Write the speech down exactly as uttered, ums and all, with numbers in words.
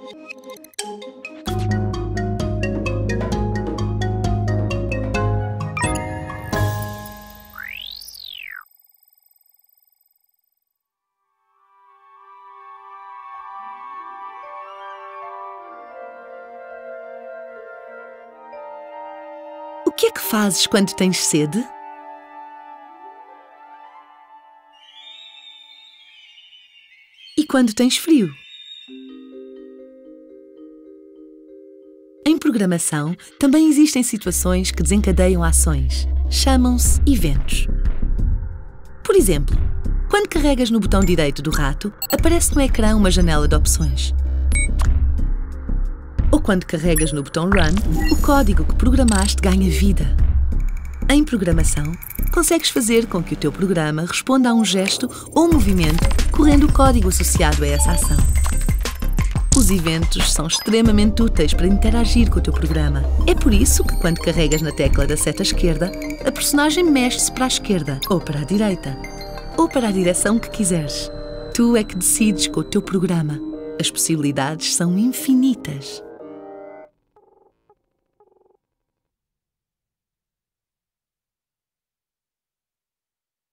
O que é que fazes quando tens sede? E quando tens frio? Em programação, também existem situações que desencadeiam ações. Chamam-se eventos. Por exemplo, quando carregas no botão direito do rato, aparece no ecrã uma janela de opções. Ou quando carregas no botão Run, o código que programaste ganha vida. Em programação, consegues fazer com que o teu programa responda a um gesto ou movimento correndo o código associado a essa ação. Os eventos são extremamente úteis para interagir com o teu programa. É por isso que, quando carregas na tecla da seta esquerda, a personagem mexe-se para a esquerda ou para a direita, ou para a direção que quiseres. Tu é que decides com o teu programa. As possibilidades são infinitas.